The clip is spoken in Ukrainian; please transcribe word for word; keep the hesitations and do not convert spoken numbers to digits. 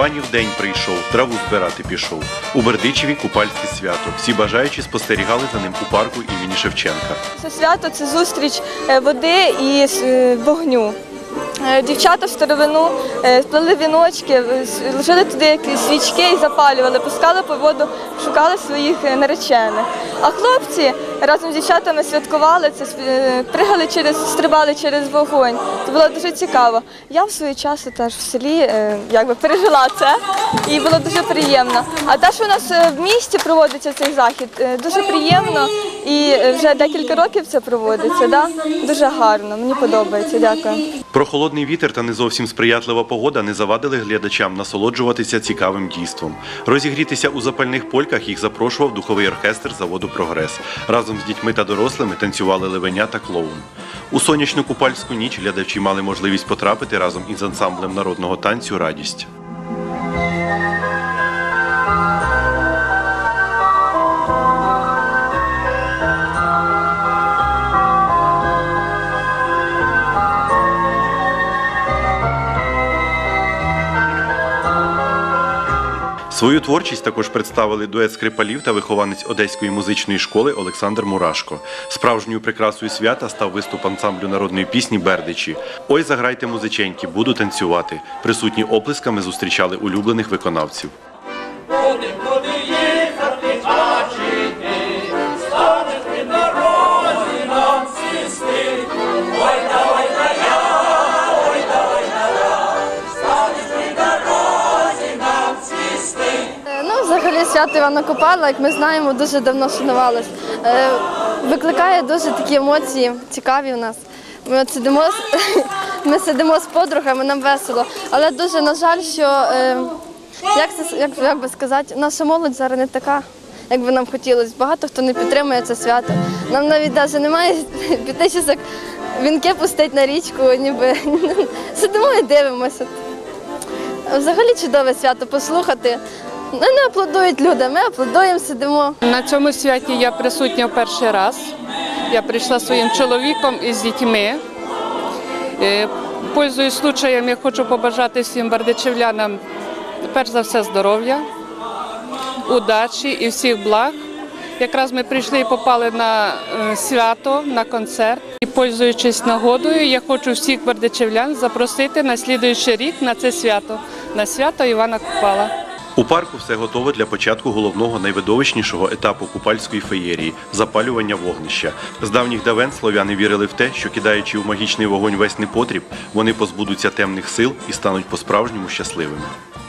Іванів день прийшов, траву збирати пішов. У Бердичеві купальське свято. Всі бажаючі спостерігали за ним у парку імені Шевченка. Це свято – це зустріч води і вогню. Дівчата в старовину плели віночки, ложили туди якісь свічки і запалювали, пускали по воду, шукали своїх наречених. А хлопці разом з дівчатами святкували це, пригали через, стрибали через вогонь. Це було дуже цікаво. Я в свій час теж в селі якби пережила це і було дуже приємно. А те, що у нас в місті проводиться цей захід, дуже приємно і вже декілька років це проводиться. Да? Дуже гарно, мені подобається. Дякую. Прохолодний вітер та не зовсім сприятлива погода не завадили глядачам насолоджуватися цікавим дійством. Розігрітися у запальних польках їх запрошував духовий оркестр заводу «Прогрес». Разом з дітьми та дорослими танцювали левеня та клоун. У сонячну купальську ніч глядачі мали можливість потрапити разом із ансамблем народного танцю «Радість». Свою творчість також представили дует скрипалів та вихованець Одеської музичної школи Олександр Мурашко. Справжньою прикрасою свята став виступ ансамблю народної пісні «Бердичі». «Ой, заграйте, музиченьки, буду танцювати». Присутні оплесками зустрічали улюблених виконавців. Взагалі свято Івана Купала, як ми знаємо, дуже давно шанувалось. Викликає дуже такі емоції, цікаві у нас. Ми от сидимо, ми сидимо з подругами, нам весело. Але дуже, на жаль, що, як, це, як, як би сказати, наша молодь зараз не така, як би нам хотілося. Багато хто не підтримує це свято. Нам навіть навіть немає піти щось, як вінки пустити на річку, ніби сидимо і дивимося. Взагалі чудове свято послухати. Не аплодують люди, ми аплодуємо, сидимо. На цьому святі я присутня в перший раз. Я прийшла зі своїм чоловіком і з дітьми. Пользуюсь случаєм, я хочу побажати всім бердичевлянам, перш за все, здоров'я, удачі і всіх благ. Якраз ми прийшли і попали на свято, на концерт. І, пользуючись нагодою, я хочу всіх бердичевлян запросити на слідуючий рік на це свято, на свято Івана Купала. У парку все готово для початку головного найвидовищнішого етапу купальської феєрії – запалювання вогнища. З давніх давен слов'яни вірили в те, що, кидаючи в магічний вогонь весь непотріб, вони позбудуться темних сил і стануть по-справжньому щасливими.